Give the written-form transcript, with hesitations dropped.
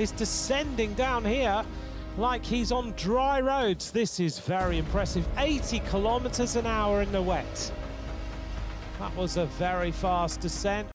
is descending down here like he's on dry roads. This is very impressive. 80 kilometers an hour in the wet. That was a very fast descent.